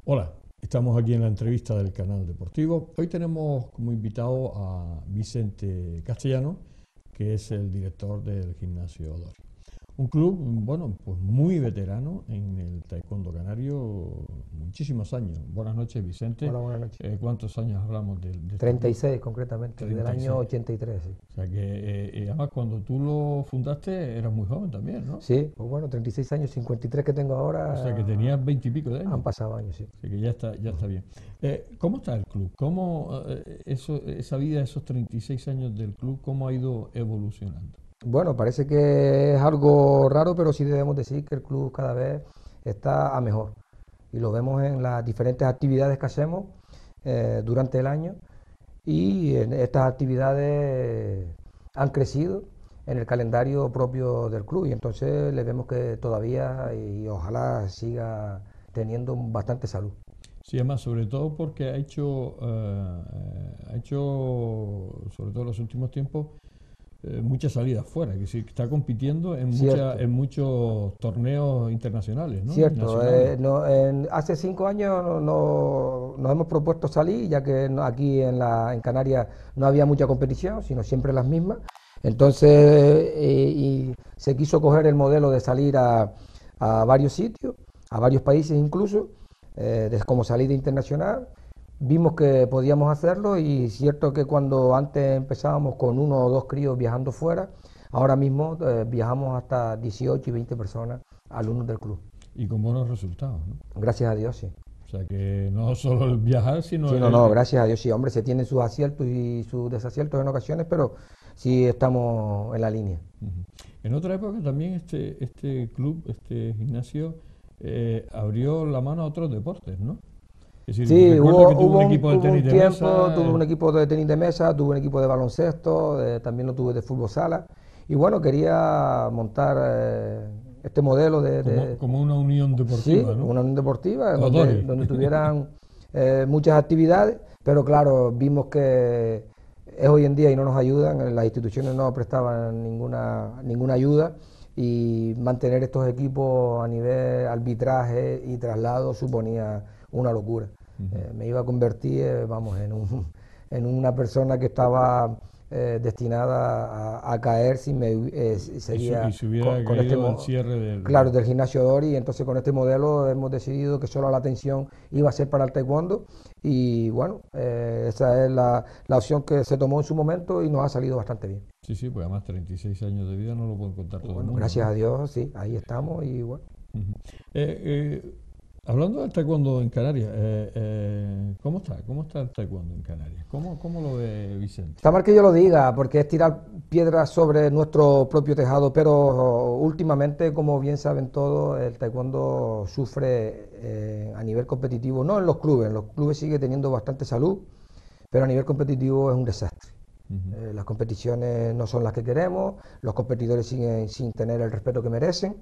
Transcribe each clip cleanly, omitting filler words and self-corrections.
Hola, estamos aquí en la entrevista del canal deportivo. Hoy tenemos como invitado a Vicente Castellano, que es el director del Gimnasio Dor. Un club, bueno, pues muy veterano en el taekwondo canario, muchísimos años. Buenas noches, Vicente. Hola, buenas noches. ¿Cuántos años hablamos de este club? 36 concretamente, del año 36. 83, sí. O sea que, además, cuando tú lo fundaste, eras muy joven también, ¿no? Sí, pues bueno, 36 años, 53 que tengo O sea que ahora, tenías 20 y pico de años. han pasado años, sí. Así que ya está bien. ¿Cómo está el club? ¿Cómo esa vida, esos 36 años del club, cómo ha ido evolucionando? Bueno, parece que es algo raro, pero sí debemos decir que el club cada vez está a mejor. Y lo vemos en las diferentes actividades que hacemos durante el año. Y en estas actividades han crecido en el calendario propio del club. Y entonces le vemos que todavía y ojalá siga teniendo bastante salud. Sí, además, sobre todo porque ha hecho, sobre todo en los últimos tiempos, muchas salidas fuera, que sí, que está compitiendo Cierto, en muchos torneos internacionales, ¿no? Y cierto. nacionales. Hace 5 años nos hemos propuesto salir, ya que aquí en Canarias no había mucha competición, sino siempre las mismas. Entonces, y se quiso coger el modelo de salir a varios sitios, a varios países incluso, como salida internacional. Vimos que podíamos hacerlo y cierto que cuando antes empezábamos con 1 o 2 críos viajando fuera, ahora mismo viajamos hasta 18 y 20 personas, alumnos del club. Y con buenos resultados, ¿no? Gracias a Dios, sí. O sea que no solo el viajar, sino Sí, no, gracias a Dios, sí, hombre, se tienen sus aciertos y sus desaciertos en ocasiones, pero sí estamos en la línea. Ujú. En otra época también este club, este gimnasio, abrió la mano a otros deportes, ¿no? Es decir, Sí, recuerdo que tuvo un equipo de hubo tenis un de tiempo, mesa. tuve un equipo de tenis de mesa, tuve un equipo de baloncesto, también lo tuve de fútbol sala. Y bueno, quería montar este modelo Como una unión sí, deportiva, ¿no? una unión deportiva Odori. donde tuvieran muchas actividades, pero claro, vimos que es hoy en día y no nos ayudan, las instituciones no prestaban ninguna ayuda y mantener estos equipos a nivel arbitraje y traslado suponía una locura. Ujú. Me iba a convertir, vamos, en una persona que estaba destinada a caer si me Y seguía se hubiera con este caído al cierre claro, del gimnasio Dori. Entonces con este modelo hemos decidido que solo la atención iba a ser para el taekwondo y bueno, esa es la opción que se tomó en su momento y nos ha salido bastante bien. Sí, sí, pues además 36 años de vida no lo puede contar Y todo el bueno, mundo, gracias ¿no? a Dios, sí, ahí estamos y bueno. Ujú. Hablando del taekwondo en Canarias, ¿cómo está? ¿Cómo está el taekwondo en Canarias? ¿Cómo lo ve Vicente? Está mal que yo lo diga, porque es tirar piedras sobre nuestro propio tejado, pero últimamente, como bien saben todos, el taekwondo sufre a nivel competitivo, no en los clubes sigue teniendo bastante salud, pero a nivel competitivo es un desastre. Ujú. Las competiciones no son las que queremos, los competidores siguen sin tener el respeto que merecen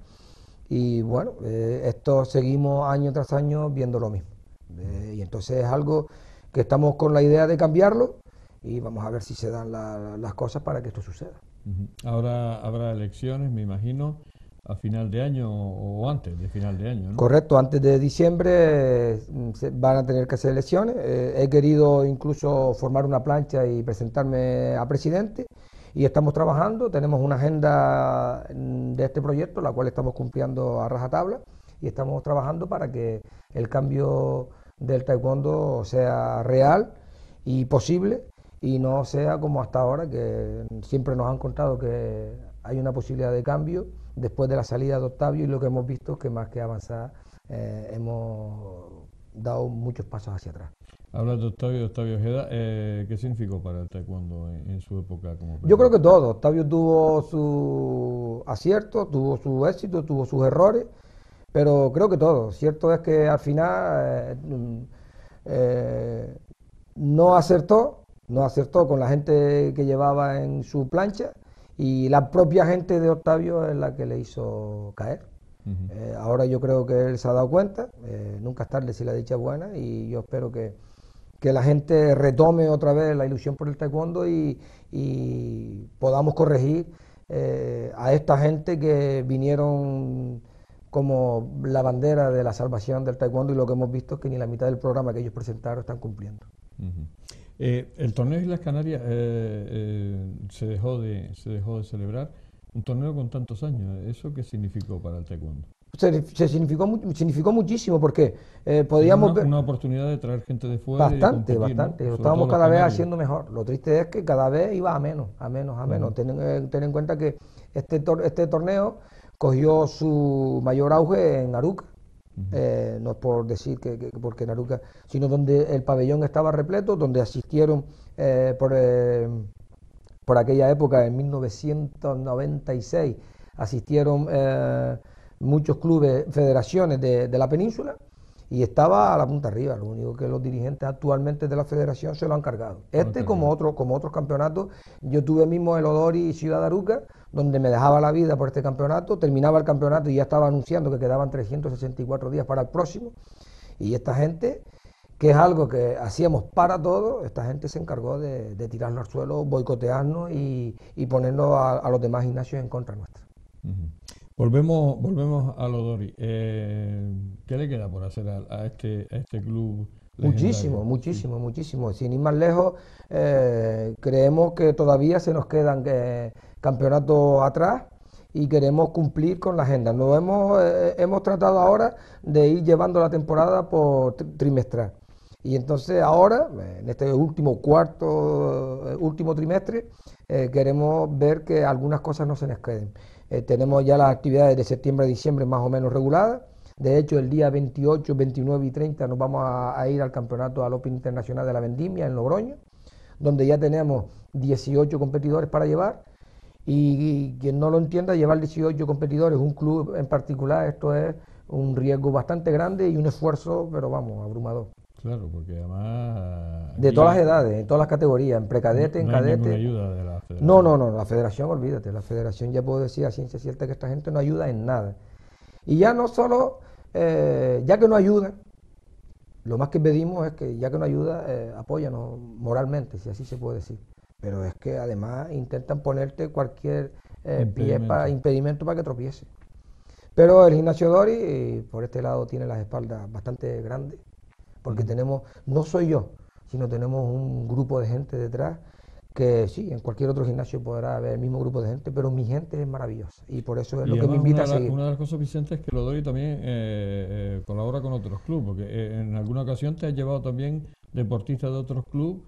y bueno, esto seguimos año tras año viendo lo mismo. Y entonces es algo que estamos con la idea de cambiarlo y vamos a ver si se dan las cosas para que esto suceda. Ujú. Ahora habrá elecciones, me imagino, a final de año o antes de final de año, ¿no? Correcto, antes de diciembre se van a tener que hacer elecciones. He querido incluso formar una plancha y presentarme a presidente y estamos trabajando. Tenemos una agenda de este proyecto, la cual estamos cumpliendo a rajatabla y estamos trabajando para que el cambio del taekwondo sea real y posible y no sea como hasta ahora, que siempre nos han contado que hay una posibilidad de cambio después de la salida de Octavio y lo que hemos visto es que más que avanzar hemos dado muchos pasos hacia atrás. Hablas de Octavio Ojeda, ¿qué significó para el taekwondo en su época como Yo creo que presidente? todo, Octavio tuvo su acierto, tuvo su éxito, tuvo sus errores, pero creo que todo. Cierto es que al final eh, no acertó, no acertó con la gente que llevaba en su plancha y la propia gente de Octavio es la que le hizo caer. Ujú. Ahora yo creo que él se ha dado cuenta, nunca es tarde si la dicha es buena y yo espero que la gente retome otra vez la ilusión por el taekwondo y podamos corregir a esta gente que vinieron como la bandera de la salvación del taekwondo, y lo que hemos visto es que ni la mitad del programa que ellos presentaron están cumpliendo. El torneo de Islas Canarias se dejó de celebrar, un torneo con tantos años. ¿Eso qué significó para el taekwondo? Significó muchísimo, porque podíamos ver una oportunidad de traer gente de fuera y de bastante, competir, lo ¿no? estábamos cada vez haciendo mejor. Lo triste es que cada vez iba a menos. Ten en cuenta que este torneo cogió su mayor auge en Aruca. No es por decir que porque en Aruca, sino donde el pabellón estaba repleto, donde asistieron por aquella época, en 1996, asistieron muchos clubes, federaciones de la península, y estaba a la punta arriba. Lo único que los dirigentes actualmente de la federación se lo han cargado. Como otros campeonatos, yo tuve mismo el Odori y Ciudad de Aruca, donde me dejaba la vida por este campeonato, terminaba el campeonato y ya estaba anunciando que quedaban 364 días para el próximo, y esta gente, que es algo que hacíamos para todos, esta gente se encargó de tirarnos al suelo, boicotearnos y ponernos a los demás gimnasios en contra nuestra. Volvemos a Odori. ¿Qué le queda por hacer a este club legendario? Muchísimo. Sin ir más lejos, creemos que todavía se nos quedan campeonatos atrás y queremos cumplir con la agenda. Hemos tratado ahora de ir llevando la temporada por trimestral. Y entonces ahora, en este último trimestre, queremos ver que algunas cosas no se nos queden. Tenemos ya las actividades de septiembre a diciembre más o menos reguladas. De hecho, el día 28, 29 y 30 nos vamos a ir al campeonato al Open Internacional de la Vendimia en Logroño, donde ya tenemos 18 competidores para llevar. Y quien no lo entienda, llevar 18 competidores, un club en particular, esto es un riesgo bastante grande y un esfuerzo, pero vamos, abrumador. Claro, porque además... De todas las edades, en todas las categorías, en precadete, en cadete. No hay ninguna ayuda de la federación. No, la federación, olvídate, la federación, ya puedo decir a ciencia cierta que esta gente no ayuda en nada. Y ya no solo, ya que no ayuda, lo más que pedimos es que ya que no ayuda, apóyanos moralmente, si así se puede decir. Pero es que además intentan ponerte cualquier impedimento para que tropiece. Pero el gimnasio Odori, por este lado, tiene las espaldas bastante grandes, porque no soy yo, sino tenemos un grupo de gente detrás que sí, en cualquier otro gimnasio podrá haber el mismo grupo de gente, pero mi gente es maravillosa y por eso es lo que me invita a seguir. Una de las cosas, Vicente, es que el Odori también colabora con otros clubes, porque en alguna ocasión te has llevado también deportistas de otros clubes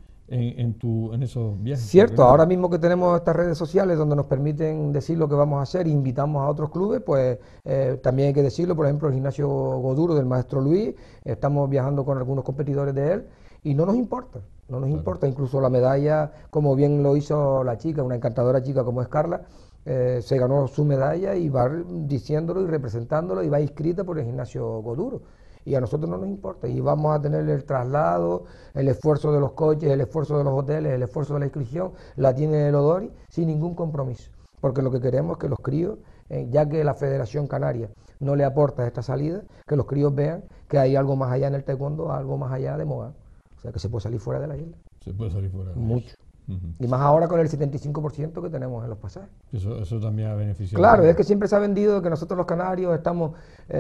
en esos viajes. Cierto, ahora mismo que tenemos estas redes sociales donde nos permiten decir lo que vamos a hacer e invitamos a otros clubes, pues también hay que decirlo. Por ejemplo, el gimnasio Goduro del maestro Luis, estamos viajando con algunos competidores de él y no nos importa, incluso la medalla, como bien lo hizo la chica, una encantadora chica como es Carla, se ganó su medalla y va diciéndolo y representándolo y va inscrita por el gimnasio Goduro. Y a nosotros no nos importa, y vamos a tener el traslado, el esfuerzo de los coches, el esfuerzo de los hoteles, el esfuerzo de la inscripción, la tiene el Odori sin ningún compromiso, porque lo que queremos es que los críos, ya que la Federación Canaria no le aporta esta salida, que los críos vean que hay algo más allá en el taekwondo, algo más allá de moda, o sea que se puede salir fuera de la isla. Se puede salir fuera de la isla. Mucho. Y más ahora con el 75% que tenemos en los pasajes. Eso también ha beneficiado. Claro, es que siempre se ha vendido que nosotros los canarios estamos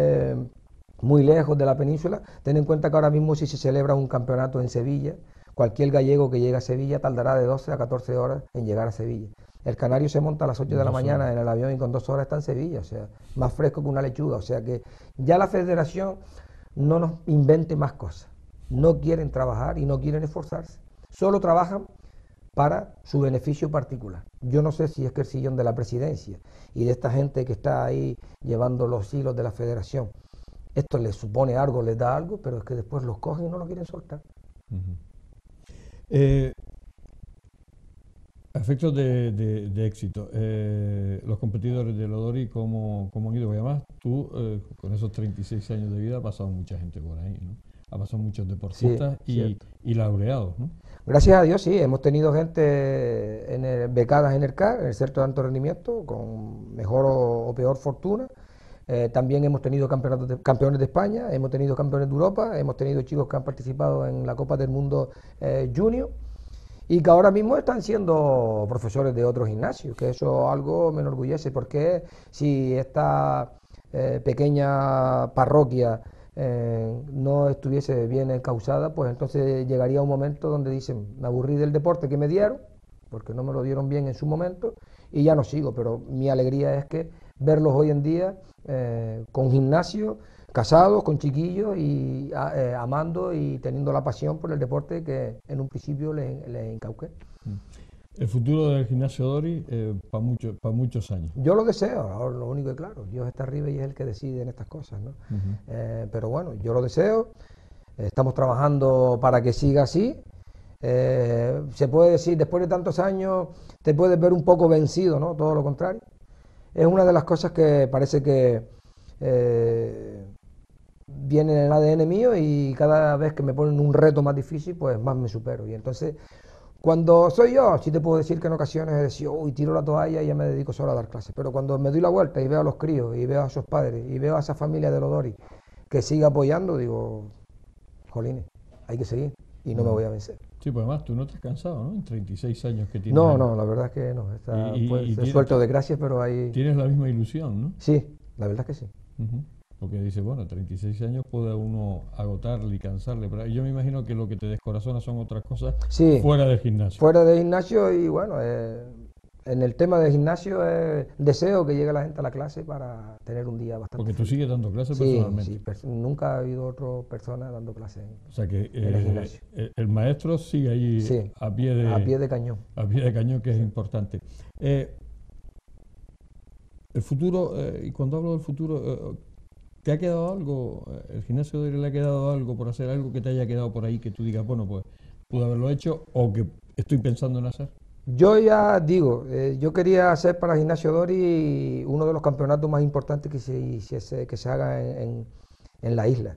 muy lejos de la península. Ten en cuenta que ahora mismo, si se celebra un campeonato en Sevilla, cualquier gallego que llegue a Sevilla tardará de 12 a 14 horas en llegar a Sevilla. El canario se monta a las 8 de la mañana en el avión y con 2 horas está en Sevilla, o sea, más fresco que una lechuga. O sea que ya la federación no nos invente más cosas. No quieren trabajar y no quieren esforzarse. Solo trabajan para su beneficio particular. Yo no sé si es que el sillón de la presidencia y de esta gente que está ahí llevando los hilos de la federación, esto les supone algo, les da algo, pero es que después los cogen y no lo quieren soltar. A efectos de éxito, los competidores del Odori, ¿cómo han ido? Además, tú, con esos 36 años de vida, ha pasado mucha gente por ahí, ¿no? Ha pasado muchos deportistas y laureados, ¿no? Gracias a Dios, sí, hemos tenido gente becadas en el CAR, en el Centro de Alto Rendimiento, con mejor o peor fortuna. También hemos tenido campeones de España, hemos tenido campeones de Europa, hemos tenido chicos que han participado en la Copa del Mundo Junior y que ahora mismo están siendo profesores de otros gimnasios, que eso algo me enorgullece, porque si esta pequeña parroquia no estuviese bien encauzada, pues entonces llegaría un momento donde dicen, me aburrí del deporte que me dieron, porque no me lo dieron bien en su momento, y ya no sigo, pero mi alegría es que verlos hoy en día con gimnasio, casados, con chiquillos y amando y teniendo la pasión por el deporte que en un principio les incauqué. El futuro del gimnasio Dori para muchos años. Yo lo deseo, ahora lo único que claro, Dios está arriba y es el que decide en estas cosas, ¿no? Pero bueno, yo lo deseo, estamos trabajando para que siga así. Se puede decir, después de tantos años te puedes ver un poco vencido, ¿no? Todo lo contrario. Es una de las cosas que parece que viene en el ADN mío y cada vez que me ponen un reto más difícil, pues más me supero. Y entonces, cuando soy yo, sí te puedo decir que en ocasiones he decidido, uy, tiro la toalla y ya me dedico solo a dar clases. Pero cuando me doy la vuelta y veo a los críos, y veo a sus padres, y veo a esa familia de los Dori que sigue apoyando, digo, jolines, hay que seguir y no me voy a vencer. Sí, pues además tú no te has cansado, ¿no? En 36 años que tienes. No, no, la verdad es que no. Está, pues, suelto de gracias, pero ahí... Tienes la misma ilusión, ¿no? Sí, la verdad es que sí. Porque dice, bueno, 36 años puede uno agotarle y cansarle, pero yo me imagino que lo que te descorazona son otras cosas fuera del gimnasio. Fuera del gimnasio y bueno, en el tema del gimnasio deseo que llegue la gente a la clase para tener un día bastante Porque tú feliz. sigues dando clases personalmente. Sí, nunca ha habido otra persona dando clases o sea que en el gimnasio. El maestro sigue ahí a pie de cañón. A pie de cañón, que es importante. El futuro, y cuando hablo del futuro, ¿te ha quedado algo? ¿El gimnasio de le ha quedado algo por hacer, algo que te haya quedado por ahí que tú digas, bueno, pues pude haberlo hecho o que estoy pensando en hacer? Yo ya digo, yo quería hacer para Gimnasio Dori uno de los campeonatos más importantes que se haga en la isla.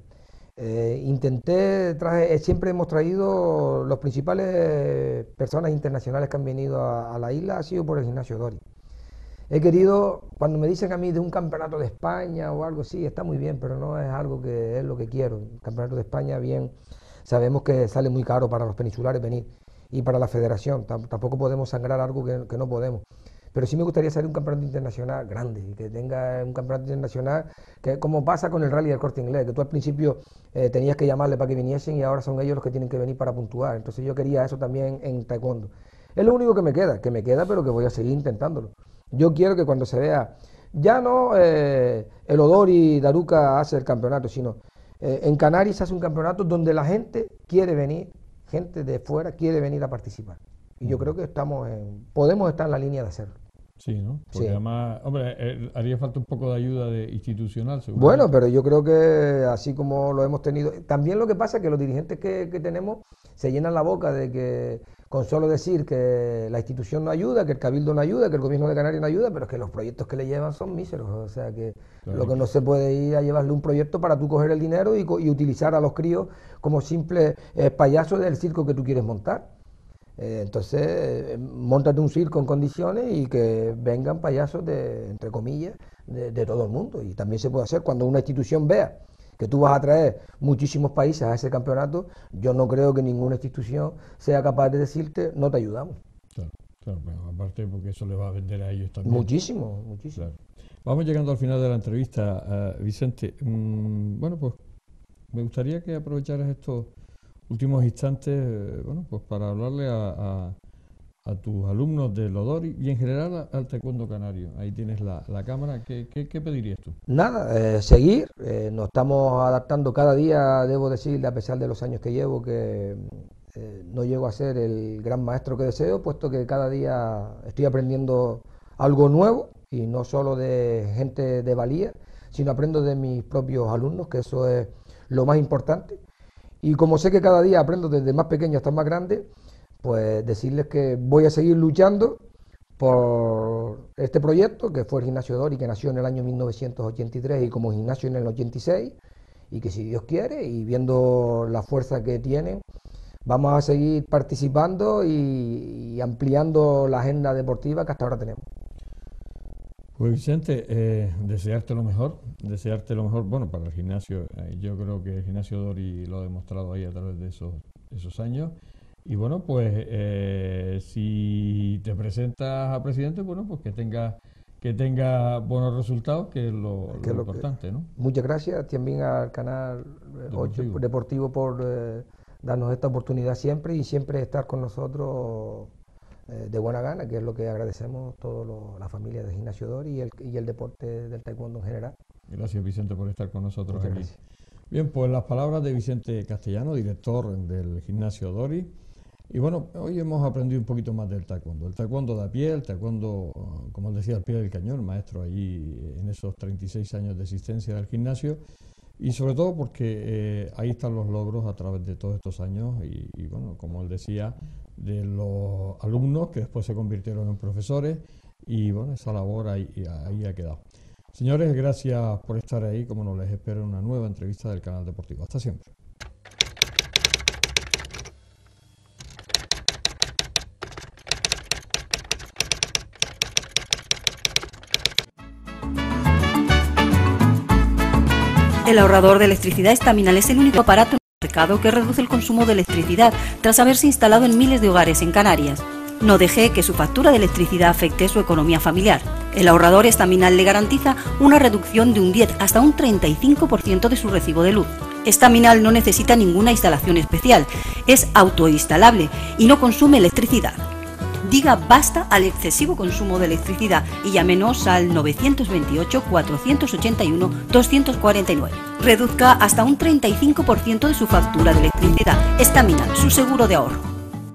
Siempre hemos traído los principales personas internacionales que han venido a la isla, ha sido por el Gimnasio Dori. He querido, cuando me dicen a mí de un campeonato de España o algo así, está muy bien, pero no es algo que es lo que quiero. El campeonato de España, bien, sabemos que sale muy caro para los peninsulares venir y para la federación. Tampoco podemos sangrar algo que no podemos. Pero sí me gustaría hacer un campeonato internacional grande, y que tenga un campeonato internacional, que como pasa con el Rally del Corte Inglés, que tú al principio tenías que llamarle para que viniesen y ahora son ellos los que tienen que venir para puntuar. Entonces yo quería eso también en taekwondo. Es lo único que me queda, pero que voy a seguir intentándolo. Yo quiero que cuando se vea, ya no el Odori Daruca hace el campeonato, sino en Canarias hace un campeonato donde la gente quiere venir, gente de fuera quiere venir a participar. Y yo creo que podemos estar en la línea de hacerlo. Sí, ¿no? Porque además, hombre, haría falta un poco de ayuda institucional, seguro. Bueno, pero yo creo que así como lo hemos tenido, también lo que pasa es que los dirigentes que tenemos se llenan la boca de que con solo decir que la institución no ayuda, que el cabildo no ayuda, que el gobierno de Canarias no ayuda, pero es que los proyectos que le llevan son míseros. O sea que claro, lo que no se puede ir a llevarle un proyecto para tú coger el dinero y utilizar a los críos como simples payasos del circo que tú quieres montar. Entonces, móntate un circo en condiciones y que vengan payasos entre comillas, de todo el mundo. Y también se puede hacer cuando una institución vea que tú vas a traer muchísimos países a ese campeonato. Yo no creo que ninguna institución sea capaz de decirte, no te ayudamos. Claro, pero aparte porque eso le va a vender a ellos también. Muchísimo. Claro. Vamos llegando al final de la entrevista, Vicente. Bueno, pues me gustaría que aprovecharas estos últimos instantes, bueno, pues para hablarle a tus alumnos de Lodori y en general al taekwondo canario. Ahí tienes la cámara. ¿Qué pedirías tú? Nada, seguir. Nos estamos adaptando cada día, debo decirle, a pesar de los años que llevo, que no llego a ser el gran maestro que deseo, puesto que cada día estoy aprendiendo algo nuevo y no solo de gente de valía, sino aprendo de mis propios alumnos, que eso es lo más importante. Y como sé que cada día aprendo desde más pequeño hasta más grande, pues decirles que voy a seguir luchando por este proyecto, que fue el Gimnasio Dori, que nació en el año 1983 y como gimnasio en el 86, y que si Dios quiere, y viendo la fuerza que tienen, vamos a seguir participando y ampliando la agenda deportiva que hasta ahora tenemos. Pues Vicente, desearte lo mejor, bueno, para el gimnasio. Yo creo que el Gimnasio Dori lo ha demostrado ahí a través de esos años. Y bueno, pues si te presentas a presidente, bueno, pues que que tenga buenos resultados, que es lo importante, ¿no? Muchas gracias también al canal 8 Deportivo por darnos esta oportunidad siempre y siempre estar con nosotros de buena gana, que es lo que agradecemos toda la familia de Gimnasio Dori y el deporte del taekwondo en general. Gracias, Vicente, por estar con nosotros Muchas aquí. Gracias. Bien, pues las palabras de Vicente Castellano, director del Gimnasio Dori. Y bueno, hoy hemos aprendido un poquito más del taekwondo. El taekwondo de a pie, el taekwondo, como os decía, al pie del cañón, maestro allí en esos 36 años de existencia del gimnasio. Y sobre todo porque ahí están los logros a través de todos estos años y bueno, como él decía, de los alumnos que después se convirtieron en profesores y bueno, esa labor ahí ha quedado. Señores, gracias por estar ahí, como nos les espero en una nueva entrevista del canal deportivo. Hasta siempre. El ahorrador de electricidad Estaminal es el único aparato en el mercado que reduce el consumo de electricidad tras haberse instalado en miles de hogares en Canarias. No deje que su factura de electricidad afecte su economía familiar. El ahorrador Estaminal le garantiza una reducción de un 10 hasta un 35% de su recibo de luz. Estaminal no necesita ninguna instalación especial, es autoinstalable y no consume electricidad. Diga basta al excesivo consumo de electricidad y llámenos al 928-481-249. Reduzca hasta un 35% de su factura de electricidad. Estaminal, su seguro de ahorro.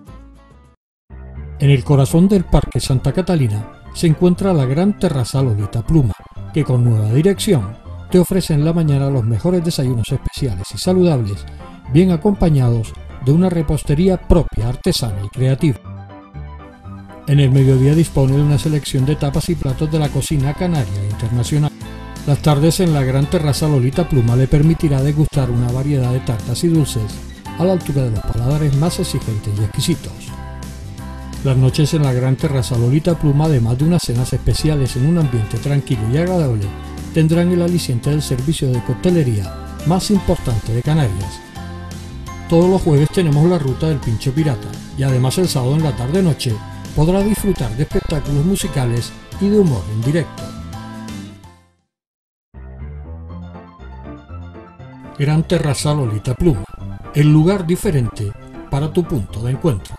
En el corazón del Parque Santa Catalina se encuentra la gran terraza Lolita Pluma, que con nueva dirección te ofrece en la mañana los mejores desayunos especiales y saludables, bien acompañados de una repostería propia, artesana y creativa. En el mediodía dispone de una selección de tapas y platos de la cocina canaria e internacional. Las tardes en la gran terraza Lolita Pluma le permitirá degustar una variedad de tartas y dulces a la altura de los paladares más exigentes y exquisitos. Las noches en la gran terraza Lolita Pluma, además de unas cenas especiales en un ambiente tranquilo y agradable, tendrán el aliciente del servicio de coctelería más importante de Canarias. Todos los jueves tenemos la ruta del Pincho Pirata y además el sábado en la tarde-noche podrá disfrutar de espectáculos musicales y de humor en directo. Gran Terraza Lolita Pluma, el lugar diferente para tu punto de encuentro.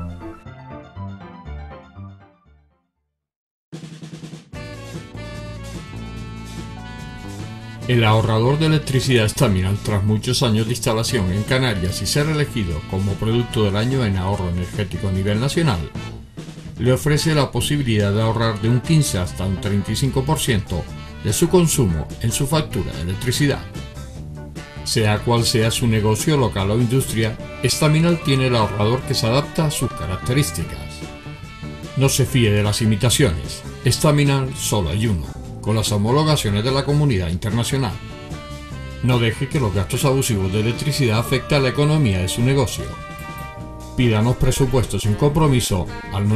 El ahorrador de electricidad Estaminal, tras muchos años de instalación en Canarias y ser elegido como producto del año en ahorro energético a nivel nacional, le ofrece la posibilidad de ahorrar de un 15 hasta un 35% de su consumo en su factura de electricidad. Sea cual sea su negocio local o industria, Estaminal tiene el ahorrador que se adapta a sus características. No se fíe de las imitaciones, Estaminal solo hay uno, con las homologaciones de la comunidad internacional. No deje que los gastos abusivos de electricidad afecten a la economía de su negocio. Pídanos presupuestos sin compromiso al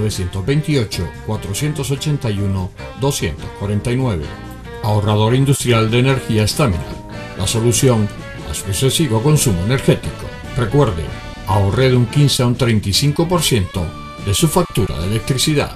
928-481-249. Ahorrador industrial de energía Estaminal, la solución a su excesivo consumo energético. Recuerde, ahorre de un 15 a un 35% de su factura de electricidad.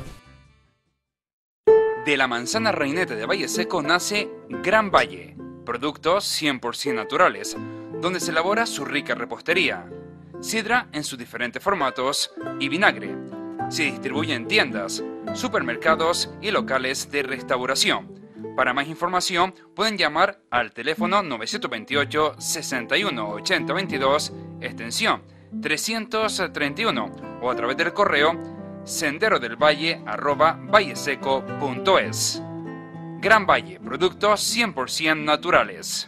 De la manzana reineta de Valle Seco nace Gran Valle, productos 100% naturales, donde se elabora su rica repostería. Sidra en sus diferentes formatos y vinagre. Se distribuye en tiendas, supermercados y locales de restauración. Para más información pueden llamar al teléfono 928 61 80 22 extensión 331 o a través del correo senderodelvalle@valleseco.es. Gran Valle, productos 100% naturales.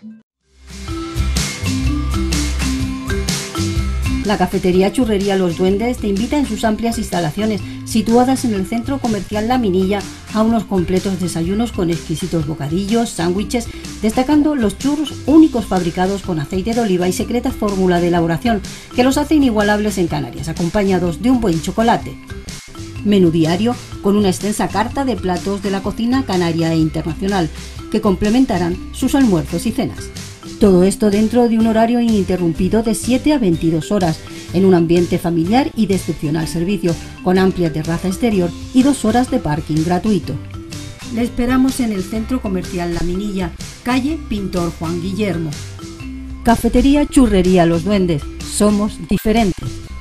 La cafetería Churrería Los Duendes te invita en sus amplias instalaciones, situadas en el centro comercial La Minilla, a unos completos desayunos con exquisitos bocadillos, sándwiches, destacando los churros únicos fabricados con aceite de oliva y secreta fórmula de elaboración, que los hace inigualables en Canarias, acompañados de un buen chocolate. Menú diario con una extensa carta de platos de la cocina canaria e internacional, que complementarán sus almuerzos y cenas. Todo esto dentro de un horario ininterrumpido de 7 a 22 horas, en un ambiente familiar y de excepcional servicio, con amplia terraza exterior y 2 horas de parking gratuito. Le esperamos en el Centro Comercial La Minilla, calle Pintor Juan Guillermo. Cafetería Churrería Los Duendes. Somos diferentes.